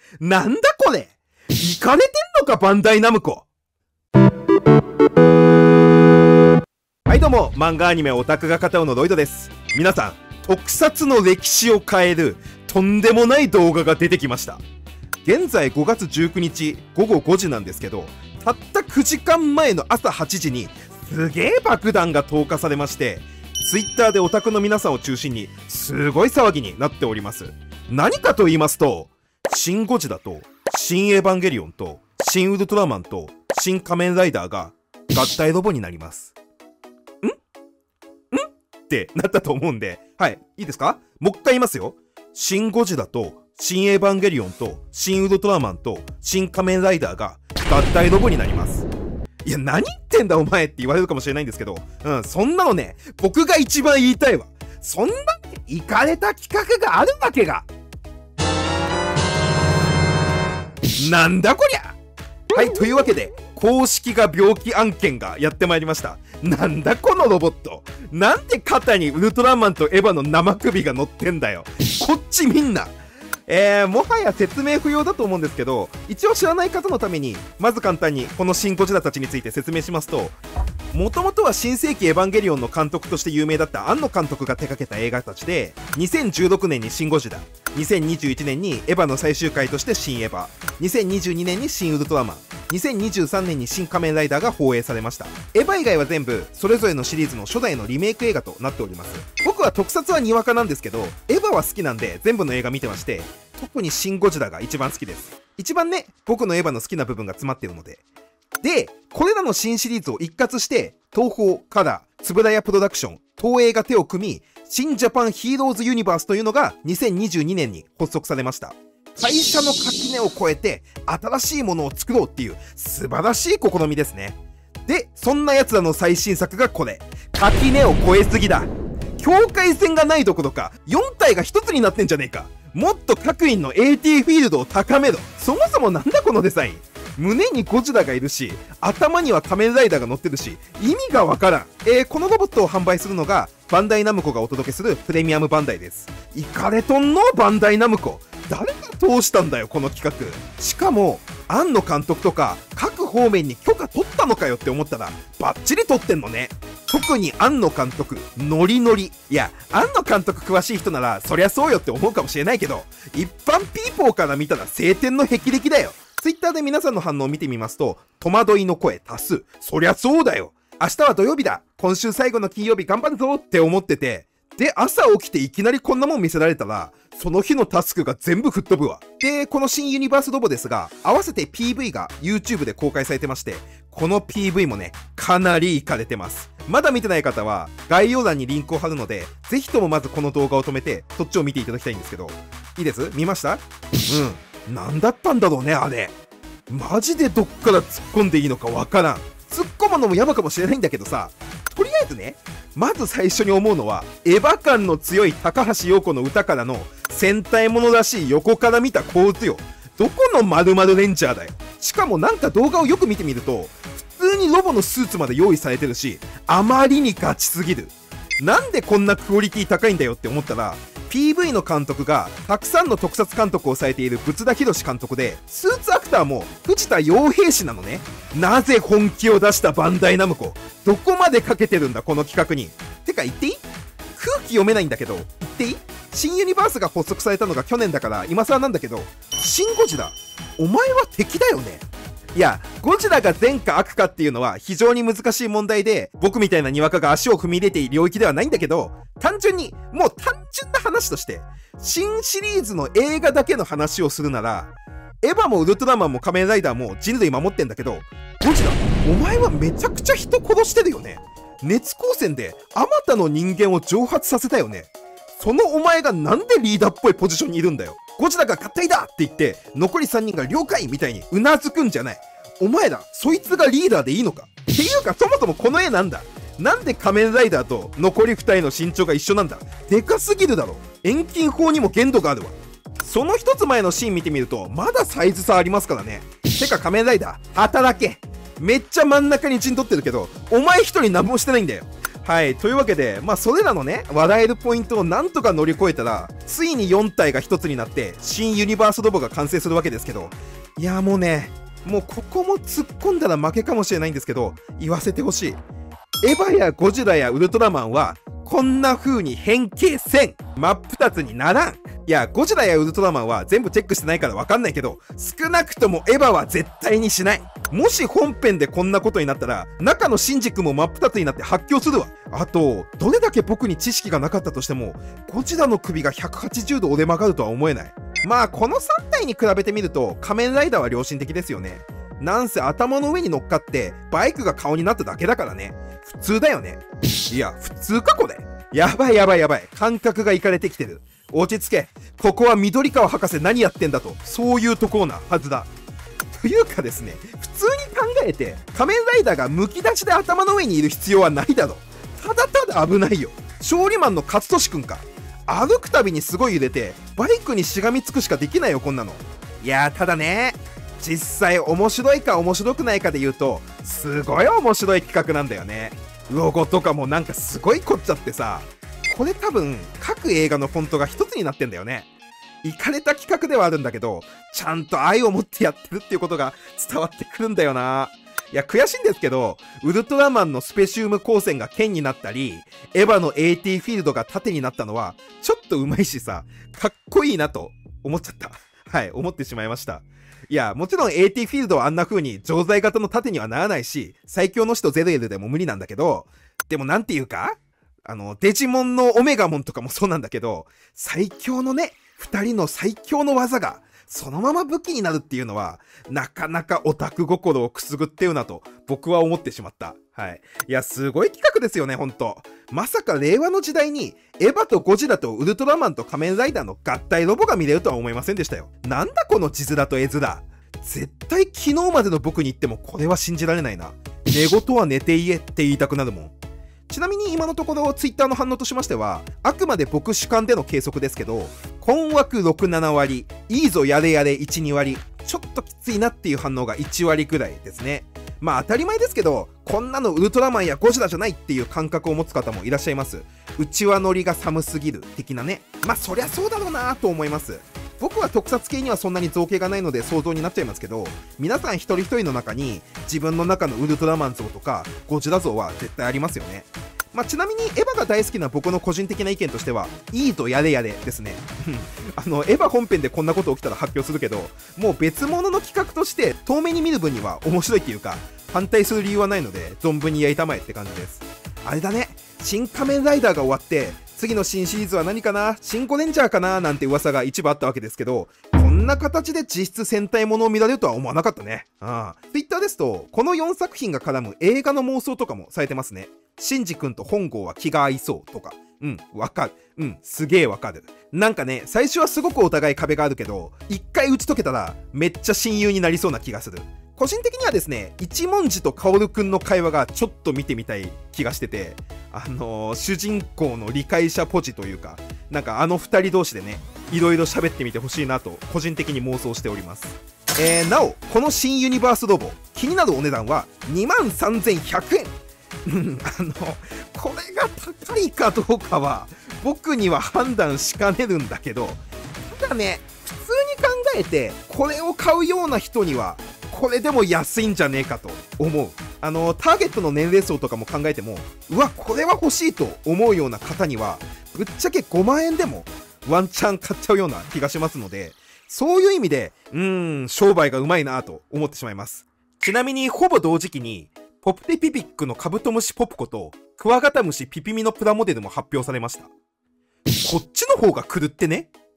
なんだこれ、イカれてんのかバンダイナムコ。はいどうも、漫画アニメオタクが語るのロイドです。皆さん、特撮の歴史を変えるとんでもない動画が出てきました。現在5月19日午後5時なんですけど、たった9時間前の朝8時にすげえ爆弾が投下されまして、Twitter でオタクの皆さんを中心にすごい騒ぎになっております。何かと言いますと、シン・ゴジラとシン・エヴァンゲリオンとシン・ウルトラマンとシン・仮面ライダーが合体ロボになります。ってなったと思うんで、はい、いいですか？もう一回言いますよ。シン・ゴジラとシン・エヴァンゲリオンとシン・ウルトラマンとシン・仮面ライダーが合体ロボになります。いや、何言ってんだお前って言われるかもしれないんですけど、そんなのね、僕が一番言いたいわ。そんなイカれた企画があるわけが。なんだこりゃ。はい、というわけで、公式が病気案件がやってまいりました。なんだこのロボット。なんで肩にウルトラマンとエヴァの生首が乗ってんだよ。こっちみんな。もはや説明不要だと思うんですけど、一応知らない方のために、まず簡単にこのシン・ゴジラたちについて説明しますと、もともとは新世紀エヴァンゲリオンの監督として有名だった庵野監督が手掛けた映画たちで、2016年にシン・ゴジラ、2021年にエヴァの最終回としてシン・エヴァ、2022年にシン・ウルトラマン、2023年に新仮面ライダーが放映されました。エヴァ以外は全部それぞれのシリーズの初代のリメイク映画となっております。僕は特撮はにわかなんですけど、エヴァは好きなんで全部の映画見てまして、特にシン・ゴジラが一番好きです。一番ね、僕のエヴァの好きな部分が詰まっているので。で、これらの新シリーズを一括して、東宝、カラー、円谷プロダクション、東映が手を組み、新ジャパンヒーローズユニバースというのが2022年に発足されました。会社の垣根を越えて新しいものを作ろうっていう素晴らしい試みですね。で、そんな奴らの最新作がこれ。垣根を越えすぎだ。境界線がないどころか、4体が1つになってんじゃねえか。もっと各員の AT フィールドを高めろ。そもそもなんだこのデザイン。胸にゴジラがいるし、頭には仮面ライダーが乗ってるし、意味がわからん。このロボットを販売するのが、バンダイナムコがお届けするプレミアムバンダイです。イカれとんのバンダイナムコ。誰が通したんだよ、この企画。しかも、庵野監督とか、各方面に許可取ったのかよって思ったら、バッチリ取ってんのね。特に庵野監督、ノリノリ。いや、庵野監督詳しい人なら、そりゃそうよって思うかもしれないけど、一般ピーポーから見たら晴天の霹靂だよ。ツイッターで皆さんの反応を見てみますと、戸惑いの声多数。そりゃそうだよ。明日は土曜日だ。今週最後の金曜日頑張るぞって思ってて、で、朝起きていきなりこんなもん見せられたら、その日のタスクが全部吹っ飛ぶわ。で、この新ユニバースロボですが、合わせて PV が YouTube で公開されてまして、この PV もね、かなりイカれてます。まだ見てない方は、概要欄にリンクを貼るので、ぜひともまずこの動画を止めて、そっちを見ていただきたいんですけど、いいです？見ました？なんだったんだろうね、あれ。マジでどっから突っ込んでいいのかわからん。突っ込むのもやばかもしれないんだけどさ、とりあえずね、まず最初に思うのは、エヴァ感の強い高橋洋子の歌からの戦隊ものらしい横から見た構図よ。どこの〇〇レンジャーだよ。しかもなんか動画をよく見てみると、普通にロボのスーツまで用意されてるし、あまりにガチすぎる。なんでこんなクオリティ高いんだよって思ったら、PV の監督がたくさんの特撮監督をされている仏田裕監督で、スーツアクターも藤田洋平氏なのね。なぜ本気を出したバンダイナムコ。どこまでかけてるんだこの企画に。てか言っていい？空気読めないんだけど、言っていい？新ユニバースが発足されたのが去年だから今更なんだけど、シン・ゴジラ、お前は敵だよね。いや、ゴジラが善か悪かっていうのは非常に難しい問題で、僕みたいなにわかが足を踏み入れている領域ではないんだけど、単純な話として、新シリーズの映画だけの話をするなら、エヴァもウルトラマンも仮面ライダーも人類守ってんだけど、ゴジラ、お前はめちゃくちゃ人殺してるよね。熱光線であまたの人間を蒸発させたよね。そのお前がなんでリーダーっぽいポジションにいるんだよ。ゴジラが合体だって言って、残り3人が了解みたいにうなずくんじゃない。お前ら、そいつがリーダーでいいのかっていうか、そもそもこの絵なんだ。なんで仮面ライダーと残り2人の身長が一緒なんだ。でかすぎるだろ。遠近法にも限度があるわ。その一つ前のシーン見てみると、まだサイズ差ありますからね。てか仮面ライダー、働け。めっちゃ真ん中に陣取ってるけど、お前一人何もしてないんだよ。 はい。というわけで、それらのね、笑えるポイントをなんとか乗り越えたら、ついに4体が1つになって、新ユニバースロボが完成するわけですけど、いや、もうね、もうここも突っ込んだら負けかもしれないんですけど、言わせてほしい。エヴァやゴジラやウルトラマンは、こんな風に変形せん。真っ二つにならん。いや、ゴジラやウルトラマンは全部チェックしてないからわかんないけど、少なくともエヴァは絶対にしない。もし本編でこんなことになったら、中のシンジ君も真っ二つになって発狂するわ。あと、どれだけ僕に知識がなかったとしても、ゴジラの首が180度折れ曲がるとは思えない。この3体に比べてみると、仮面ライダーは良心的ですよね。なんせ頭の上に乗っかって、バイクが顔になっただけだからね。普通だよね。いや、普通かこれ。やばいやばいやばい。感覚がいかれてきてる。落ち着け。ここは緑川博士何やってんだと。そういうところなはずだ。というかですね、普通に考えて、仮面ライダーがむき出しで頭の上にいる必要はないだろ。ただただ危ないよ。勝利マンの勝利くんか。歩くたびにすごい揺れて、バイクにしがみつくしかできないよ、こんなの。いやー、ただね、実際面白いか面白くないかで言うと、すごい面白い企画なんだよね。ロゴとかもなんかすごい凝っちゃってさ、これ多分各映画のフォントが一つになってんだよね。イカれた企画ではあるんだけど、ちゃんと愛を持ってやってるっていうことが伝わってくるんだよな。いや、悔しいんですけど、ウルトラマンのスペシウム光線が剣になったり、エヴァの AT フィールドが盾になったのは、ちょっと上手いしさ、かっこいいなと思っちゃった。はい、思ってしまいました。いや、もちろん AT フィールドはあんな風に錠剤型の盾にはならないし、最強の使徒ゼルエルでも無理なんだけど、でもなんていうか、デジモンのオメガモンとかもそうなんだけど、最強のね、二人の最強の技が、そのまま武器になるっていうのは、なかなかオタク心をくすぐってるなと、僕は思ってしまった。はい。いや、すごい企画ですよね、ほんと。まさか令和の時代に、エヴァとゴジラとウルトラマンと仮面ライダーの合体ロボが見れるとは思いませんでしたよ。なんだこの字面と絵面。絶対昨日までの僕に言ってもこれは信じられないな。寝言は寝て言えって言いたくなるもん。ちなみに今のところツイッターの反応としましては、あくまで僕主観での計測ですけど、困惑6、7割、いいぞやれやれ1、2割、ちょっときついなっていう反応が1割くらいですね。当たり前ですけど、こんなのウルトラマンやゴジラじゃないっていう感覚を持つ方もいらっしゃいます。うちわノリが寒すぎる的なね。そりゃそうだろうなと思います。僕は特撮系にはそんなに造形がないので想像になっちゃいますけど、皆さん一人一人の中に自分の中のウルトラマン像とかゴジラ像は絶対ありますよね。ちなみにエヴァが大好きな僕の個人的な意見としては、いいとやれやれですね。エヴァ本編でこんなこと起きたら発表するけど、もう別物の企画として遠目に見る分には面白いっていうか、反対する理由はないので、存分にやりたまえって感じです。あれだね、新仮面ライダーが終わって、次の新シリーズは何かな、新ゴレンジャーかななんて噂が一部あったわけですけど、こんな形で実質戦隊ものを見られるとは思わなかったね。Twitter ですと、この4作品が絡む映画の妄想とかもされてますね。シンジ君と本郷は気が合いそうとか。わかる。すげえわかる。なんかね、最初はすごくお互い壁があるけど、一回打ち解けたらめっちゃ親友になりそうな気がする。個人的にはですね、一文字とカオルくんの会話がちょっと見てみたい気がしてて、主人公の理解者ポジというか、なんか二人同士でね、いろいろ喋ってみてほしいなと、個人的に妄想しております。なお、この新ユニバースロボ、気になるお値段は23,100円。これが高いかどうかは、僕には判断しかねるんだけど、ただね、普通に考えて、これを買うような人には、これでも安いんじゃねえかと思う。ターゲットの年齢層とかも考えても、うわ、これは欲しいと思うような方には、ぶっちゃけ5万円でもワンチャン買っちゃうような気がしますので、そういう意味で、商売がうまいなと思ってしまいます。ちなみに、ほぼ同時期に、ポプテピピックのカブトムシポプコと、クワガタムシピピミのプラモデルも発表されました。こっちの方が狂ってね。